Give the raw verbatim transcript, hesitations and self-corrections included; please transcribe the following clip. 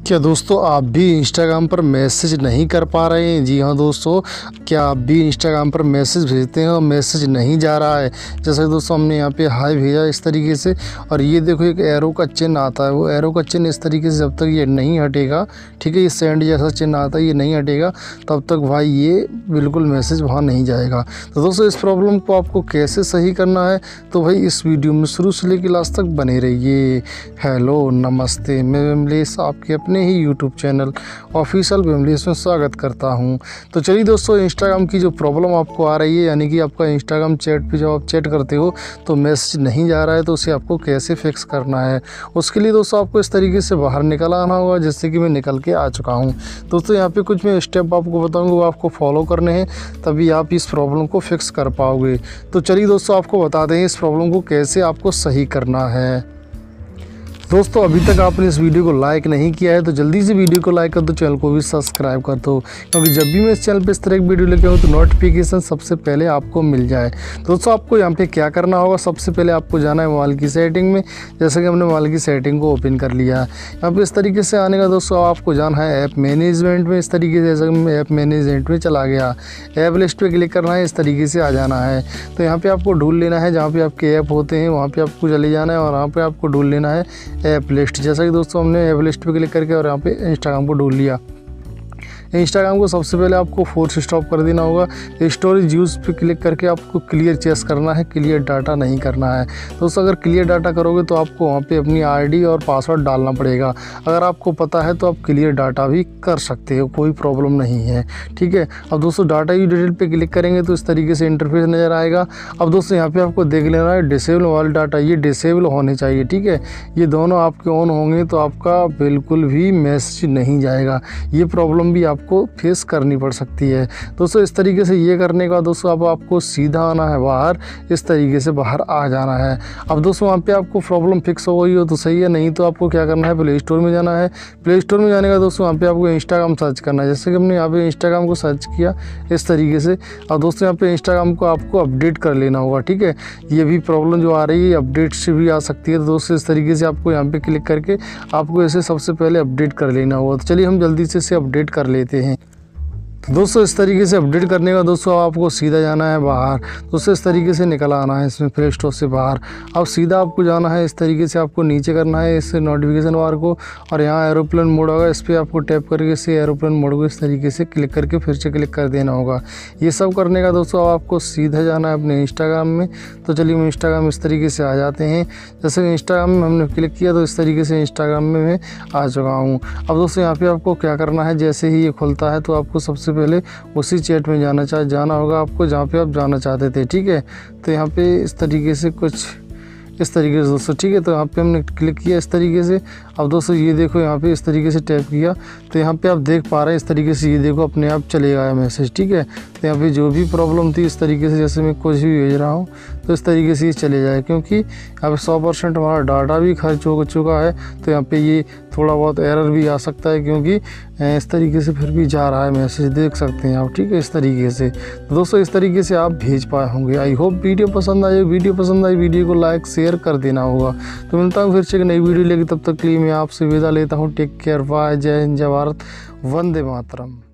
क्या दोस्तों आप भी इंस्टाग्राम पर मैसेज नहीं कर पा रहे हैं? जी हाँ दोस्तों, क्या आप भी इंस्टाग्राम पर मैसेज भेजते हैं और मैसेज नहीं जा रहा है? जैसा कि दोस्तों हमने यहाँ पे हाय भेजा इस तरीके से, और ये देखो एक एरो का चिन्ह आता है। वो एरो का चिन्ह इस तरीके से जब तक ये नहीं हटेगा, ठीक है, ये सेंड जैसा चिन्ह आता है, ये नहीं हटेगा तब तक भाई ये बिल्कुल मैसेज वहाँ नहीं जाएगा। तो दोस्तों इस प्रॉब्लम को आपको कैसे सही करना है, तो भाई इस वीडियो में शुरू से लेकर लास्ट तक बने रहिए। हेलो नमस्ते, मैं विमलेश आपके अपने ही यूट्यूब चैनल ऑफिशियल विमलेश में स्वागत करता हूं। तो चलिए दोस्तों, इंस्टाग्राम की जो प्रॉब्लम आपको आ रही है, यानी कि आपका इंस्टाग्राम चैट पे जब आप चैट करते हो तो मैसेज नहीं जा रहा है, तो उसे आपको कैसे फिक्स करना है। उसके लिए दोस्तों आपको इस तरीके से बाहर निकल आना होगा, जैसे कि मैं निकल के आ चुका हूँ। दोस्तों यहाँ पे कुछ मैं स्टेप आपको बताऊँगा, वो आपको फॉलो करने हैं, तभी आप इस प्रॉब्लम को फिक्स कर पाओगे। तो चलिए दोस्तों आपको बता दें इस प्रॉब्लम को कैसे आपको सही करना है। दोस्तों अभी तक आपने इस वीडियो को लाइक नहीं किया है तो जल्दी से वीडियो को लाइक कर दो, चैनल को भी सब्सक्राइब कर दो, क्योंकि जब भी मैं इस चैनल पे इस तरह की वीडियो लेके आऊँ तो नोटिफिकेशन सबसे पहले आपको मिल जाए। दोस्तों आपको यहाँ पे क्या करना होगा, सबसे पहले आपको जाना है मोबाइल की सेटिंग में। जैसे कि हमने मोबाइल की सेटिंग को ओपन कर लिया है, यहाँ पर इस तरीके से आने का दोस्तों आपको जाना है ऐप मैनेजमेंट में। इस तरीके से जैसे मैं ऐप मैनेजमेंट में चला गया, ऐप लिस्ट पर क्लिक करना है, इस तरीके से आ जाना है। तो यहाँ पर आपको ढूंढ लेना है जहाँ पर आपके ऐप होते हैं, वहाँ पर आपको चले जाना है और वहाँ पर आपको ढूंढ लेना है ऐप लिस्ट। जैसा कि दोस्तों हमने ऐप लिस्ट पे क्लिक करके और यहाँ पे इंस्टाग्राम को ढूंढ लिया। इंस्टाग्राम को सबसे पहले आपको फोर्स स्टॉप कर देना होगा। स्टोरेज यूज़ पे क्लिक करके आपको क्लियर चेस करना है, क्लियर डाटा नहीं करना है। दोस्तों अगर क्लियर डाटा करोगे तो आपको वहाँ पे अपनी आईडी और पासवर्ड डालना पड़ेगा। अगर आपको पता है तो आप क्लियर डाटा भी कर सकते हो, कोई प्रॉब्लम नहीं है, ठीक है। अब दोस्तों डाटा यू डिटेल पे क्लिक करेंगे तो इस तरीके से इंटरफेस नज़र आएगा। अब दोस्तों यहाँ पर आपको देख लेना है डिसेबल मोबाइल डाटा, ये डिसेबल होने चाहिए, ठीक है। ये दोनों आपके ऑन होंगे तो आपका बिल्कुल भी मैसेज नहीं जाएगा। ये प्रॉब्लम भी आपको फेस करनी पड़ सकती है। दोस्तों इस तरीके से ये करने का दोस्तों अब आपको सीधा आना है बाहर, इस तरीके से बाहर आ जाना है। अब दोस्तों वहाँ पे आपको प्रॉब्लम फिक्स हो गई हो तो सही है, नहीं तो आपको क्या करना है, प्ले स्टोर में जाना है। प्ले स्टोर में जाने का दोस्तों वहाँ पे आपको इंस्टाग्राम सर्च करना है। जैसे कि हमने यहाँ पे इंस्टाग्राम को सर्च किया इस तरीके से। और दोस्तों यहाँ पे इंस्टाग्राम को आपको अपडेट कर लेना होगा, ठीक है। ये भी प्रॉब्लम जो आ रही है अपडेट से भी आ सकती है। तो दोस्तों इस तरीके से आपको यहाँ पे क्लिक करके आपको इसे सबसे पहले अपडेट कर लेना होगा। तो चलिए हम जल्दी से इसे अपडेट कर लेते हैं। तो दोस्तों इस तरीके से अपडेट करने का दोस्तों आपको सीधा जाना है बाहर। दोस्तों इस तरीके से निकल आना है इसमें प्ले स्टोर से बाहर। अब सीधा आपको जाना है, इस तरीके से आपको नीचे करना है इस नोटिफिकेशन बार को, और यहाँ एरोप्लेन मोड होगा, इस पर आपको टैप करके इसे एरोप्लेन मोड को इस तरीके से क्लिक करके फिर से क्लिक कर देना होगा। ये सब करने का दोस्तों आपको सीधा जाना है अपने इंस्टाग्राम में। तो चलिए हम इंस्टाग्राम इस तरीके से आ जाते हैं। जैसे कि इंस्टाग्राम में हमने क्लिक किया तो इस तरीके से इंस्टाग्राम में मैं आ चुका हूँ। अब दोस्तों यहाँ पर आपको क्या करना है, जैसे ही ये खुलता है तो आपको सबसे पहले उसी चैट में जाना चाह जाना होगा आपको जहाँ पे आप जाना चाहते थे, ठीक है। तो यहाँ पे इस तरीके से कुछ इस तरीके से दोस्तों, ठीक है। तो यहाँ पे हमने क्लिक किया इस तरीके से। अब दोस्तों ये देखो यहाँ पे इस तरीके से टैप किया तो यहाँ पे आप देख पा रहे हैं इस तरीके से, ये देखो अपने आप चले गया मैसेज, ठीक है। तो यहाँ पे जो भी प्रॉब्लम थी इस तरीके से, जैसे मैं कुछ भी भेज रहा हूँ तो इस तरीके से ये चले जाए, क्योंकि यहाँ पे सौ परसेंट हमारा डाटा भी खर्च हो चुका है। तो यहाँ पे ये थोड़ा बहुत एरर भी आ सकता है, क्योंकि इस तरीके से फिर भी जा रहा है मैसेज, देख सकते हैं आप, ठीक है, इस तरीके से। तो दोस्तों इस तरीके से आप भेज पाए होंगे। आई होप वीडियो पसंद आई। वीडियो पसंद आई वीडियो को लाइक शेयर कर देना होगा। तो मिलता हूँ फिर से एक नई वीडियो लेके, तब तक के लिए मैं आपसे विदा लेता हूँ। टेक केयर, बाय, जय हिंद, जय भारत, वंदे मातरम।